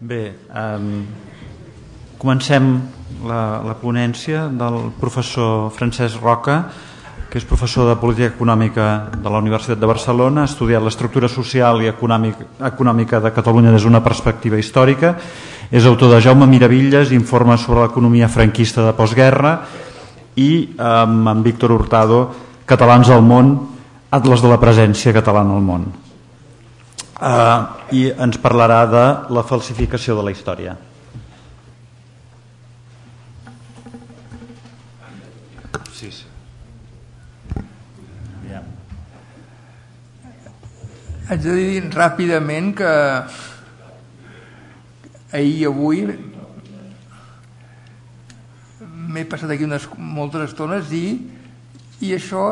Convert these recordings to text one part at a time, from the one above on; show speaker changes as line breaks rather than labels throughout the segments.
Bé, comencem la ponència del professor Francesc Roca, que és professor de Política Econòmica de la Universitat de Barcelona, ha estudiat l'estructura social i econòmica de Catalunya des d'una perspectiva històrica, és autor de Jaume Miravilles, informes sobre l'economia franquista de postguerra, i amb Víctor Hurtado, Catalans al món, Atles de la presència catalana al món. I ens parlarà de la falsificació de la història. Sí.
Haig de dir ràpidament que ahir i avui m'he passat aquí moltes estones i això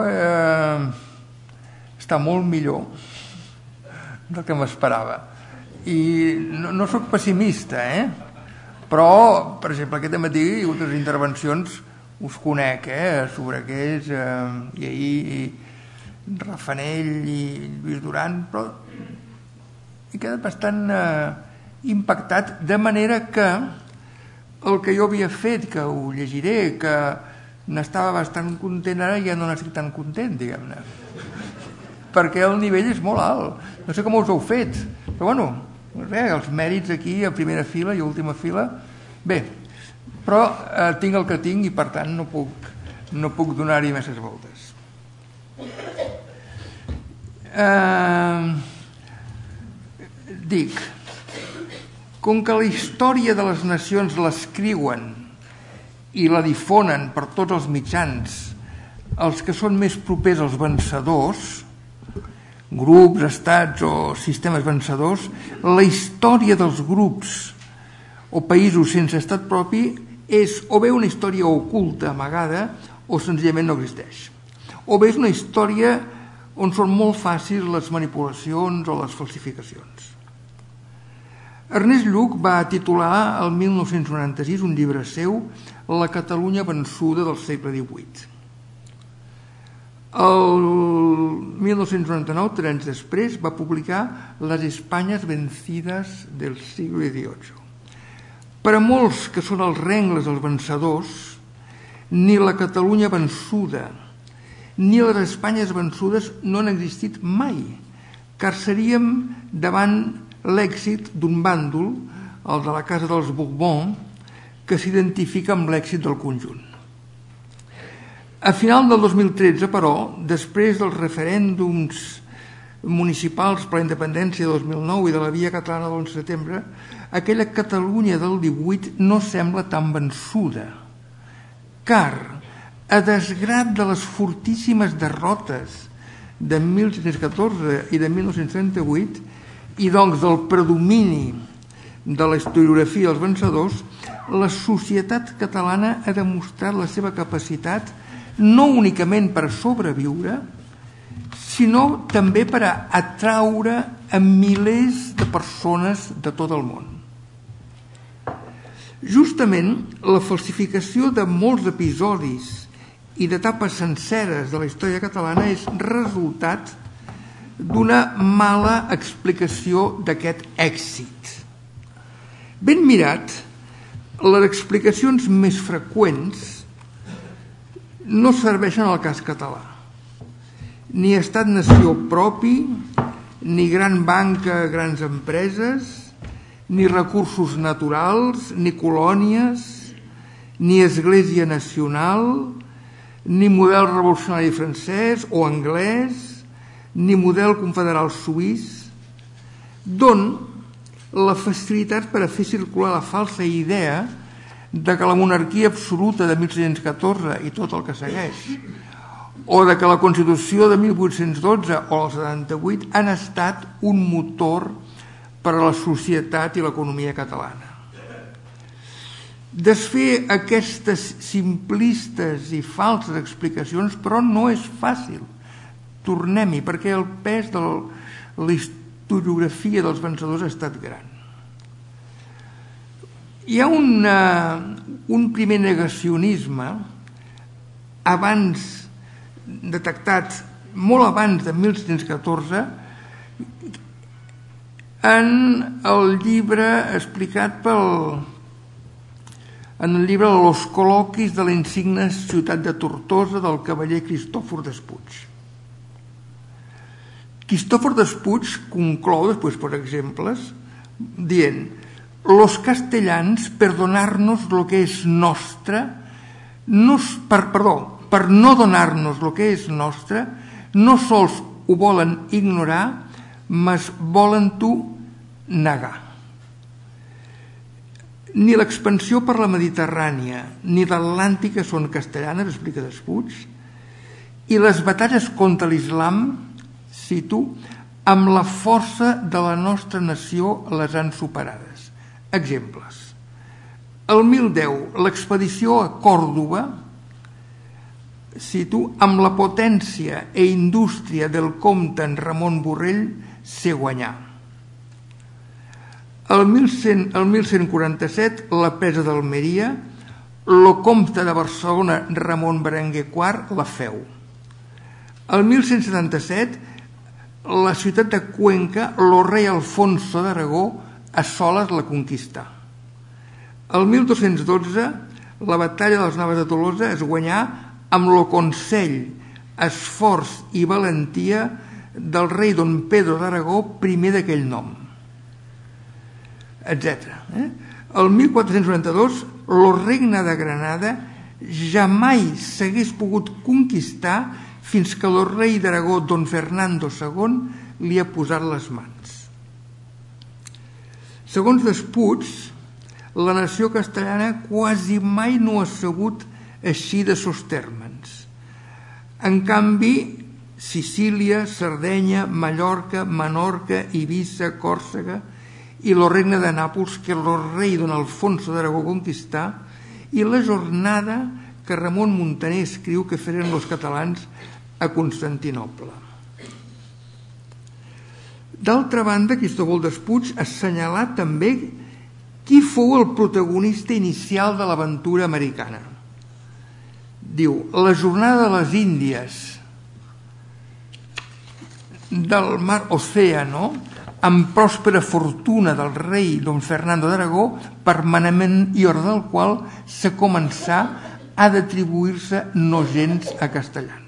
està molt millor del que m'esperava. I no soc pessimista, però, per exemple, aquest matí hi ha hagut unes intervencions, us conec, sobre què és, i ahir Rafanell i Lluís Duran, però he quedat bastant impactat, de manera que el que jo havia fet, que ho llegiré, que n'estava bastant content, ara ja no n'estic tan content, diguem-ne, perquè el nivell és molt alt. No sé com us heu fet, però bueno, els mèrits aquí a primera fila i a última fila, bé, però tinc el que tinc i per tant no puc donar-hi més voltes. Dic, com que la història de les nacions l'escriuen i la difonen per tots els mitjans els que són més propers als vencedors, grups, estats o sistemes vencedors, la història dels grups o països sense estat propi és o bé una història oculta, amagada, o senzillament no existeix. O bé és una història on són molt fàcils les manipulacions o les falsificacions. Ernest Lluch va titular el 1996 un llibre seu, La Catalunya vençuda del segle XVIII. El 1999, 3 anys després, va publicar Les Espanyes vencides del siglo XVIII. Per a molts que són els rengles dels vencedors, ni la Catalunya vençuda ni les Espanyes vençudes no han existit mai, car seríem davant l'èxit d'un bàndol, el de la Casa dels Borbó, que s'identifica amb l'èxit del conjunt. A final del 2013, però, després dels referèndums municipals per la independència de 2009 i de la Via Catalana de l'11 de setembre, aquella Catalunya del 18 no sembla tan vençuda, car, a desgrat de les fortíssimes derrotes de 1714 i de 1938, i doncs del predomini de la historiografia dels vencedors, la societat catalana ha demostrat la seva capacitat no únicament per sobreviure, sinó també per atraure a milers de persones de tot el món. Justament, la falsificació de molts episodis i d'etapes senceres de la història catalana és resultat d'una mala explicació d'aquest èxit. Ben mirat, les explicacions més freqüents no serveixen al cas català. Ni estat-nació propi, ni gran banca, grans empreses, ni recursos naturals, ni colònies, ni església nacional, ni model revolucionari francès o anglès, ni model confederal suís, d'on la facilitat per a fer circular la falsa idea de que la monarquia absoluta de 1714 i tot el que segueix, o de que la Constitució de 1812 o el 78 han estat un motor per a la societat i l'economia catalana. Desfer aquestes simplistes i falses explicacions, però, no és fàcil. Tornem-hi, perquè el pes de la historiografia dels vencedors ha estat gran. Hi ha un primer negacionisme abans detectat, molt abans de 1714, en el llibre explicat en el llibre Los col·loquis de la insigne ciutat de Tortosa del cavaller Cristòfor Despuig. Cristòfor Despuig conclou, després per exemples, dient: los castellans, per donar-nos lo que és nostre, per no donar-nos lo que és nostre, no sols ho volen ignorar, mas volen-ho negar. Ni l'expansió per la Mediterrània ni l'Atlàntica són castellanes, explica Despuig, i les batalles contra l'islam, cito, amb la força de la nostra nació les han superades. Exemples. El 1010, l'expedició a Còrdova, cito, amb la potència i indústria del comte en Ramon Borrell se guanyà. El 1147, la presa d'Almeria, el comte de Barcelona Ramon Berenguer IV la feu. El 1177, la ciutat de Cuenca, el rei Alfonso d'Aragó a soles la conquistà. El 1212, la batalla de les Naves de Tolosa es guanyà amb el consell, esforç i valentia del rei don Pedro d'Aragó, primer d'aquell nom, etc. El 1492, el regne de Granada jamai s'hagués pogut conquistar fins que el rei d'Aragó, don Fernando II, li ha posat les mans. Segons Despuig, la nació castellana quasi mai no ha sabut així de sos termes. En canvi, Sicília, Sardenya, Mallorca, Menorca, Eivissa, Còrsega i el regne de Nàpols que el rei don Alfonso d'Aragó conquistà, i la jornada que Ramon Muntaner escriu que feren els catalans a Constantinoble. D'altra banda, Cristòfol Despuig ha assenyalat també qui fou el protagonista inicial de l'aventura americana. Diu: la jornada de les Índies del mar Océano, amb pròspera fortuna del rei don Fernando d'Aragó, per manament i ordre del qual se començà a d'atribuir-se no gens a castellans.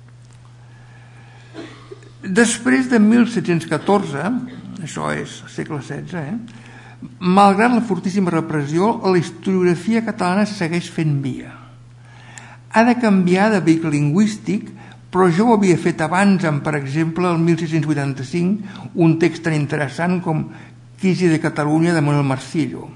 Després de 1714, això és segle XVI, malgrat la fortíssima repressió, la historiografia catalana segueix fent via. Ha de canviar de vehicle lingüístic, però jo ho havia fet abans amb, per exemple, el 1685, un text tan interessant com Crisi de Catalunya de Manuel Marcillo.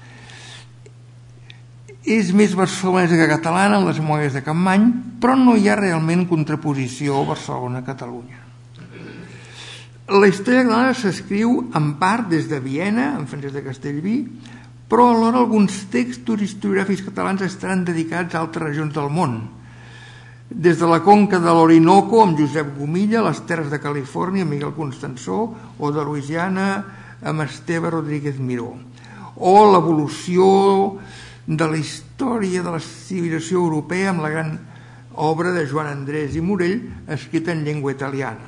És més barcelonesa que catalana en les memòries de Capmany, però no hi ha realment contraposició Barcelona-Catalunya. La història catalana s'escriu en part des de Viena, en Francesc de Castellví, però alhora alguns textos historiogràfics catalans estaran dedicats a altres regions del món, des de la conca de l'Orinoco amb Josep Gomilla, les terres de Califòrnia amb Miguel Constansó, o de Louisiana amb Esteve Rodríguez Miró, o l'evolució de la història de la civilització europea amb la gran obra de Joan Andrés i Morell, escrita en llengua italiana.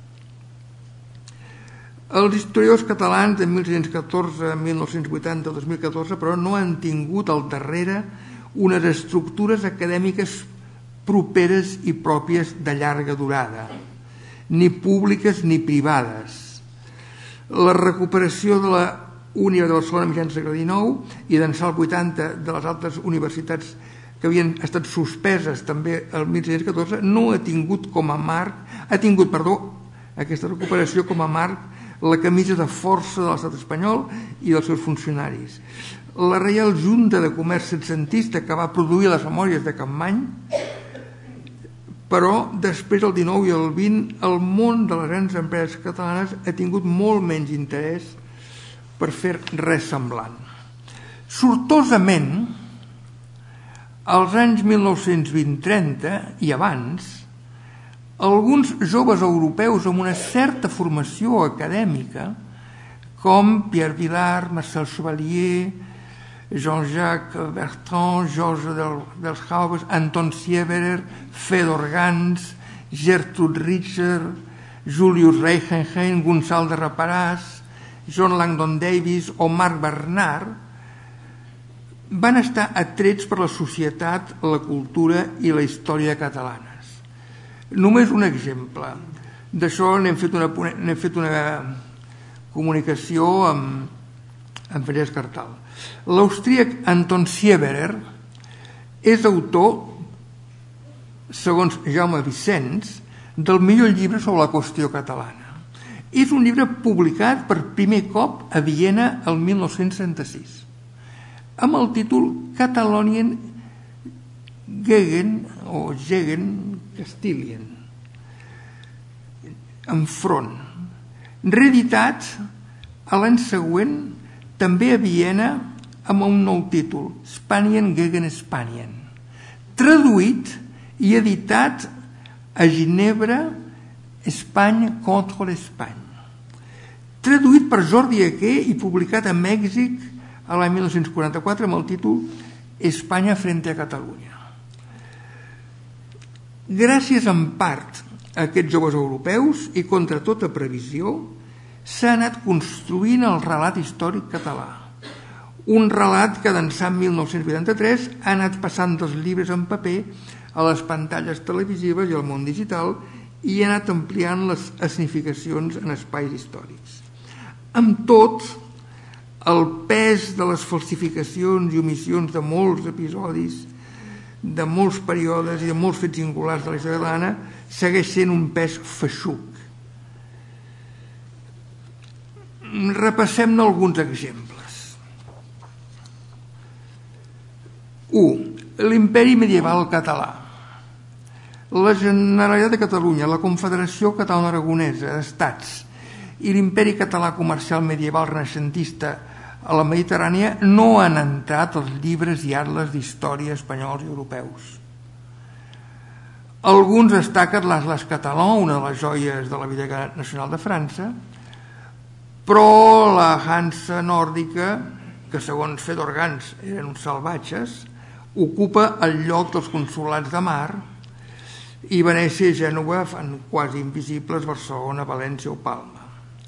Els historiadors catalans de 1614, 1980 o 2014, però, no han tingut al darrere unes estructures acadèmiques properes i pròpies de llarga durada, ni públiques ni privades. La recuperació de la Universitat de Barcelona a mitjans del segle XIX i d'ençà el 80 de les altres universitats que havien estat suspeses també el 1614 no ha tingut com a marc, aquesta recuperació com a marc la camisa de força de l'estat espanyol i dels seus funcionaris. La Reial Junta de Comerç Setcentista que va produir les memòries de Capmany, però després del 19 i el 20 el món de les grans empreses catalanes ha tingut molt menys interès per fer res semblant. Sortosament, als anys 1920-30 i abans, alguns joves europeus amb una certa formació acadèmica, com Pierre Vilar, Marcel Chevalier, Jean-Jacques Bertrand, Georges Delhaubes, Anton Sieberer, Fedor Gans, Gertrude Richter, Julius Reichenheim, Gonçal de Raparàs, John Langdon Davis o Marc Bernard, van estar atrets per la societat, la cultura i la història catalanes. Només un exemple. D'això n'hem fet una comunicació amb Francesc Artal. L'austríac Anton Sieberer és autor, segons Jaume Vicens, del millor llibre sobre la qüestió catalana. És un llibre publicat per primer cop a Viena el 1936, amb el títol Catalonian Gegen o Gegen Castilian, enfront, reeditat a l'any següent també a Viena amb un nou títol, Spanien gegen Spanien, traduït i editat a Ginebra, Espanya contra l'Espanya, traduït per Jordi Aquer i publicat a Mèxic a l'any 1944 amb el títol Espanya frente a Catalunya. Gràcies en part a aquests joves europeus i contra tota previsió s'ha anat construint el relat històric català. Un relat que d'ençà 1983 ha anat passant dels llibres en paper a les pantalles televisives i al món digital i ha anat ampliant les escenificacions en espais històrics. Amb tot, el pes de les falsificacions i omissions de molts episodis, de molts períodes i de molts fets singulars de la història catalana segueix sent un pes feixuc. Repassem-ne alguns exemples. 1. L'imperi medieval català. La Generalitat de Catalunya, la Confederació Catalana-Aragonesa d'Estats i l'imperi català comercial medieval renaixentista a la Mediterrània no han entrat als llibres i atles d'història espanyols i europeus. Alguns destaquen l'Atlas català, una de les joies de la Biblioteca Nacional de França, però la Hansa nòrdica, que segons Fedor Gans eren uns salvatges, ocupa el lloc dels consolats de mar i Venècia i Gènova fan quasi invisibles Barcelona, València o Palma.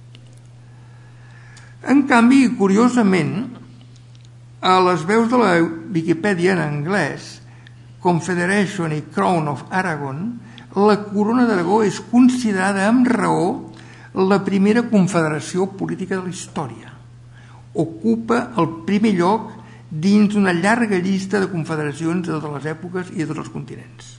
En canvi, curiosament, a les veus de la Viquipèdia en anglès, Confederation i Crown of Aragon, la Corona d'Aragó és considerada amb raó la primera confederació política de la història. Ocupa el primer lloc dins d'una llarga llista de confederacions de totes les èpoques i de tots els continents.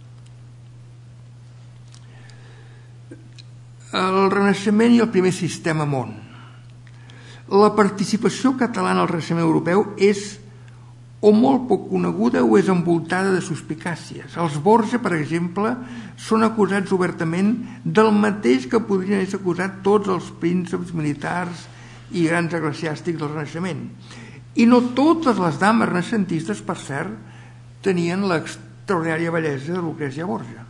El Renaixement i el primer sistema món. La participació catalana al Renaixement europeu és o molt poc coneguda o és envoltada de suspicàcies. Els Borja, per exemple, són acusats obertament del mateix que podrien ser acusats tots els prínceps militars i grans eclesiàstics del Renaixement. I no totes les dames renaixentistes, per cert, tenien l'extraordinària bellesa de Lucrècia Borja.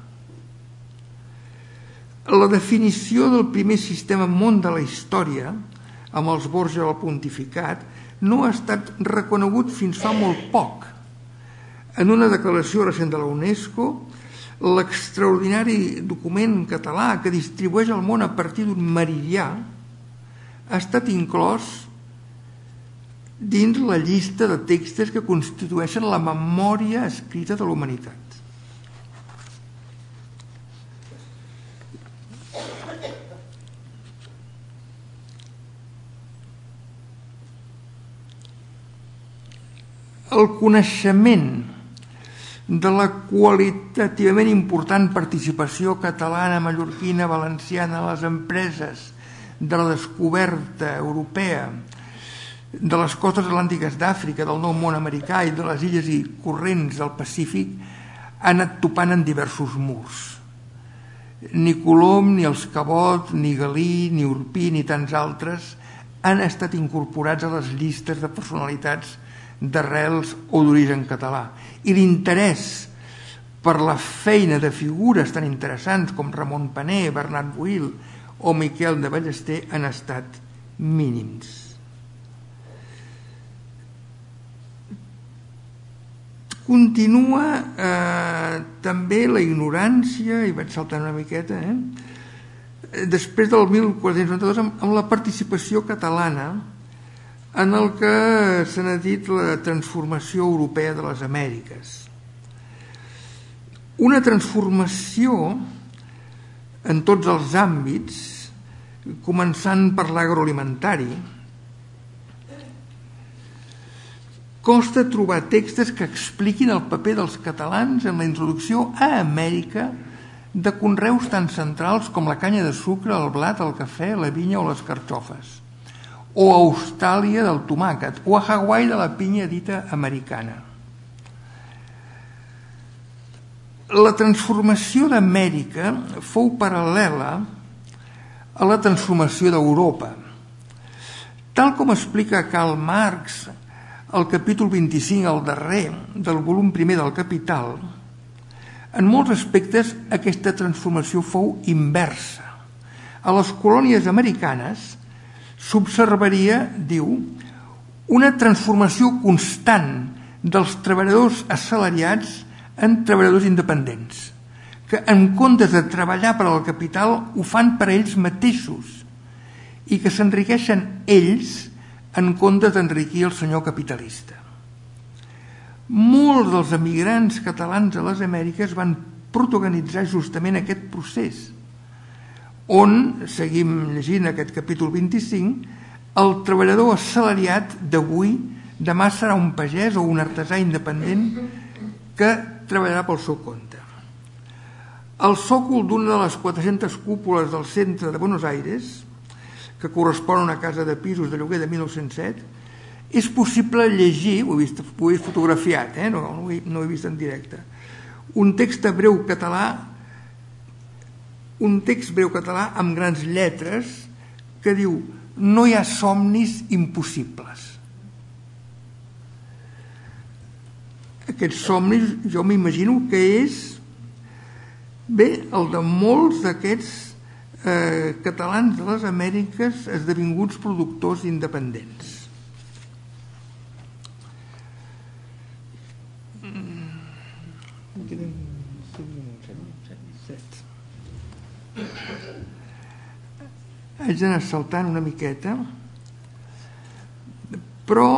La definició del primer sistema món de la història, amb els Borja del pontificat, no ha estat reconegut fins fa molt poc. En una declaració recent de la UNESCO, l'extraordinari document català que distribueix el món a partir d'un meridià ha estat inclòs dins la llista de textos que constitueixen la memòria escrita de la humanitat. El coneixement de la qualitativament important participació catalana, mallorquina, valenciana a les empreses de la descoberta europea, de les costes atlàntiques d'Àfrica, del nou món americà i de les illes i corrents del Pacífic ha anat topant en diversos murs. Ni Colom, ni els Cabot, ni Galí, ni Urpí, ni tants altres han estat incorporats a les llistes de personalitats d'arrels o d'origen català. I l'interès per la feina de figures tan interessants com Ramon Paner, Bernat Boïl o Miquel de Ballester han estat mínims. Continua també la ignorància, i vaig saltant una miqueta, després del 1492 amb la participació catalana en el que se n'ha dit la transformació europea de les Amèriques. Una transformació en tots els àmbits, començant per l'agroalimentari. Costa trobar textos que expliquin el paper dels catalans en la introducció a Amèrica de conreus tan centrals com la canya de sucre, el blat, el cafè, la vinya o les carxofes, o a Austràlia del tomàquet, o a Hawaii de la pinya dita americana. La transformació d'Amèrica fou paral·lela a la transformació d'Europa. Tal com explica Karl Marx al capítol 25, al darrer del volum primer del Capital, en molts aspectes aquesta transformació fou inversa. A les colònies americanes s'observaria, diu, una transformació constant dels treballadors assalariats en treballadors independents, que en comptes de treballar per al capital ho fan per a ells mateixos i que s'enriqueixen ells en comptes d'enriquir el senyor capitalista. Molts dels emigrants catalans a les Amèriques van protagonitzar justament aquest procés, on, seguim llegint aquest capítol 25, el treballador assalariat d'avui demà serà un pagès o un artesà independent que treballarà pel seu compte. El sòcol d'una de les 400 cúpules del centre de Buenos Aires, que correspon a una casa de pisos de lloguer de 1907, és possible llegir, ho he vist fotografiat, no ho he vist en directe, un text breu català amb grans lletres que diu: no hi ha somnis impossibles. Aquests somnis jo m'imagino que és el de molts d'aquests catalans de les Amèriques esdevinguts productors independents. Haig d'anar saltant una miqueta, però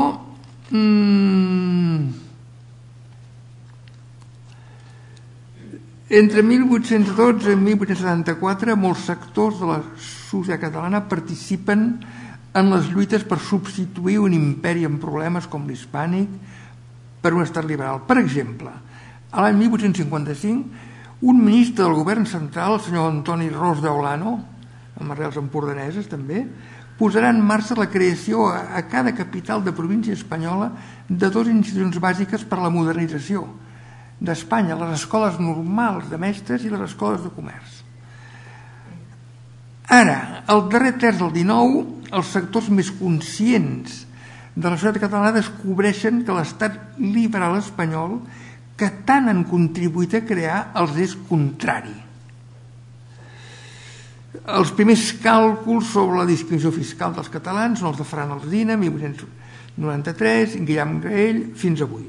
entre 1812 i 1874 molts sectors de la societat catalana participen en les lluites per substituir un imperi amb problemes com l'hispànic per un estat liberal. Per exemple, a l'any 1855 un ministre del govern central, el senyor Antoni Ros de Olano, amb arrels empordaneses també, posarà en marxa la creació a cada capital de província espanyola de 2 institucions bàsiques per a la modernització d'Espanya, les escoles normals de mestres i les escoles de comerç. Ara, al darrer terç del XIX, els sectors més conscients de la societat catalana descobreixen que l'estat liberal espanyol, que tant han contribuït a crear, els és contrari. Els primers càlculs sobre la discriminació fiscal dels catalans són els de Ferran Alsina, 1893, Guillem Graell, fins avui.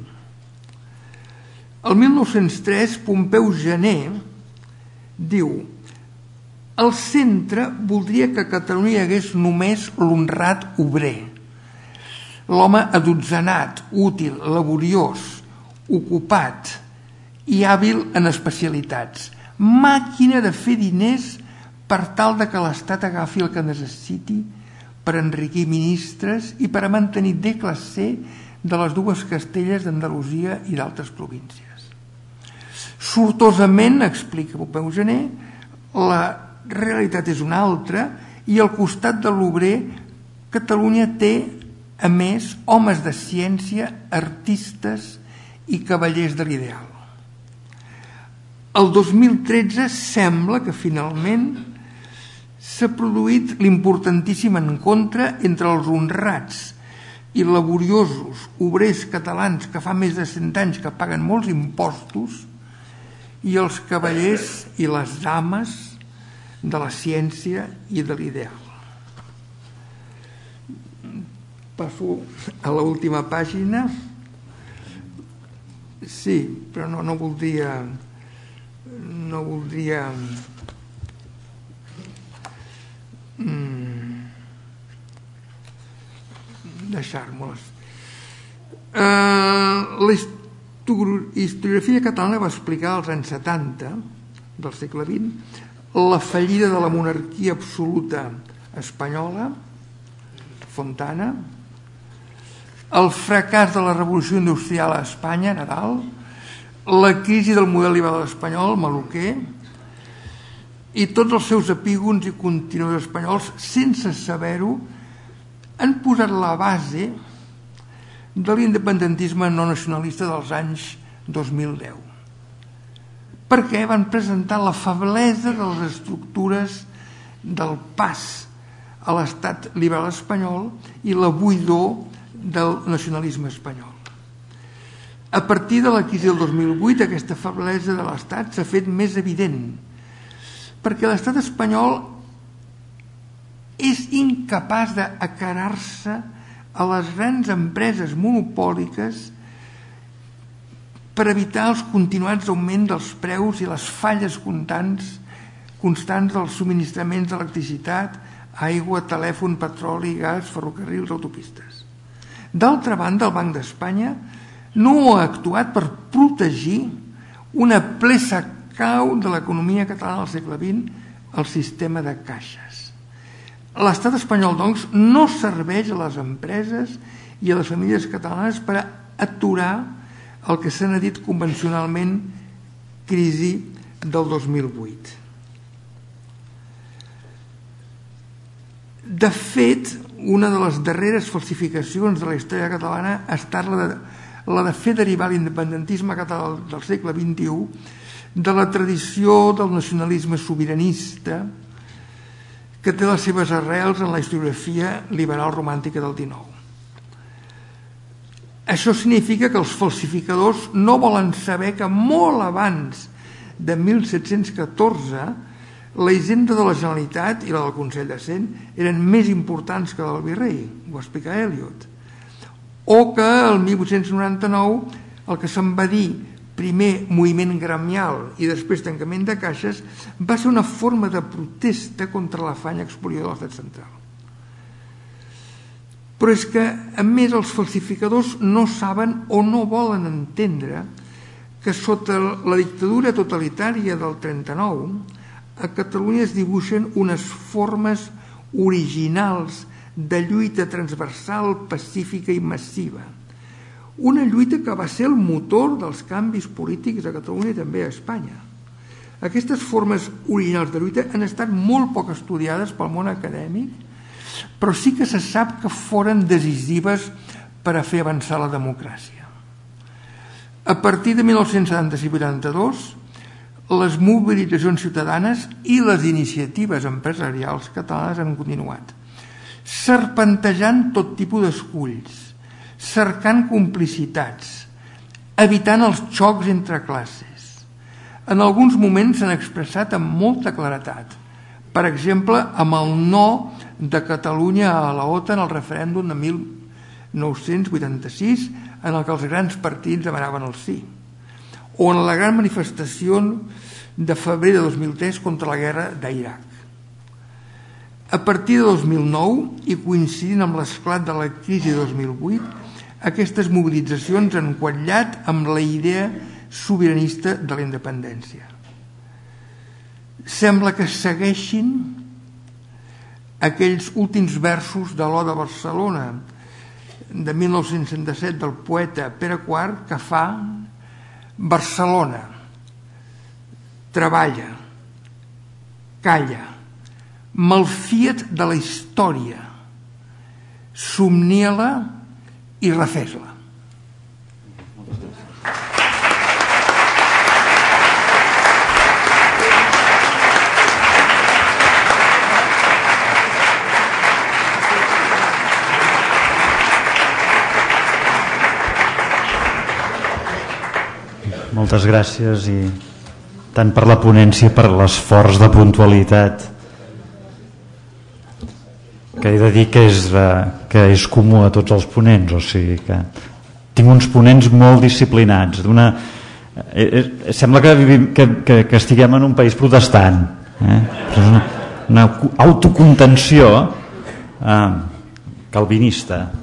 El 1903, Pompeu Gener diu: el centre voldria que a Catalunya hi hagués només l'honrat obrer, l'home adotzenat, útil, laboriós, ocupat i hàbil en especialitats, màquina de fer diners per tal de que l'Estat agafi el que necessiti per enriquir ministres i per a mantenir de classe de les 2 Castelles d'Andalusia i d'altres províncies. Sortosament, explica Pompeu Gener, la realitat és una altra i al costat de l'obrer Catalunya té, a més, homes de ciència, artistes i cavallers de l'ideal. El 2013 sembla que finalment s'ha produït l'importantíssim encontre entre els honrats i laboriosos obrers catalans que fa més de 100 anys que paguen molts impostos i els cavallers i les dames de la ciència i de l'ideal. Passo a l'última pàgina. Sí, però no voldria deixar-me-les. La historiografia catalana va explicar als anys 70 del segle XX la fallida de la monarquia absoluta espanyola, Fontana, el fracàs de la revolució industrial a Espanya, Nadal, la crisi del model liberal espanyol, Maluquer, i tots els seus epígons i continuadors espanyols, sense saber-ho, han posat la base de l'independentisme no nacionalista dels anys 2010. Perquè van presentar la feblesa de les estructures del pas a l'estat liberal espanyol i la buidor del nacionalisme espanyol. A partir de la crisi del 2008, aquesta feblesa de l'estat s'ha fet més evident, perquè l'estat espanyol és incapaç d'acarar-se a les grans empreses monopòliques per evitar els continuats augments dels preus i les falles constants dels subministraments d'electricitat, aigua, telèfon, petroli, gas, ferrocarrils, autopistes. D'altra banda, el Banc d'Espanya no ha actuat per protegir una peça clau de l'economia catalana del segle XX, el sistema de caixes. L'estat espanyol, doncs, no serveix a les empreses i a les famílies catalanes per aturar el que se n'ha dit convencionalment crisi del 2008. De fet, una de les darreres falsificacions de la història catalana ha estat la de fer derivar l'independentisme català del segle XXI de la tradició del nacionalisme sobiranista que té les seves arrels en la historiografia liberal romàntica del XIX. Això significa que els falsificadors no volen saber que molt abans de 1714 la hisenda de la Generalitat i la del Consell de Cent eren més importants que la del virrei, ho explica Eliot. O que el 1899 el que se'n va dir primer moviment gremial i després tancament de caixes va ser una forma de protesta contra l'afany expoliador de l'estat central. Però és que, a més, els falsificadors no saben o no volen entendre que sota la dictadura totalitària del 39 a Catalunya es dibuixen unes formes originals de lluita transversal, pacífica i massiva. Una lluita que va ser el motor dels canvis polítics a Catalunya i també a Espanya. Aquestes formes originals de lluita han estat molt poc estudiades pel món acadèmic, però sí que se sap que foren decisives per a fer avançar la democràcia. A partir de 1976-82, les mobilitzacions ciutadanes i les iniciatives empresarials catalanes han continuat, serpentejant tot tipus d'esculls, cercant complicitats, evitant els xocs entre classes. En alguns moments s'han expressat amb molta claretat, per exemple, amb el no de Catalunya a la OTAN al referèndum de 1986, en el que els grans partits demanaven el sí, o en la gran manifestació de febrer de 2003 contra la guerra d'Iraq. A partir de 2009, i coincidint amb l'esclat de la crisi de 2008, aquestes mobilitzacions han quatllat amb la idea sobiranista de la independència. Sembla que segueixin aquells últims versos de l'Oda de Barcelona de 1977 del poeta Pere IV, que fa: Barcelona, treballa, calla, malfia't de la història, somnia-la i refés-la.
Moltes gràcies, i tant per la ponència, per l'esforç de puntualitat, que he de dir que és comú a tots els ponents. O sigui que tinc uns ponents molt disciplinats. Sembla que estiguem en un país protestant, eh? una autocontenció calvinista.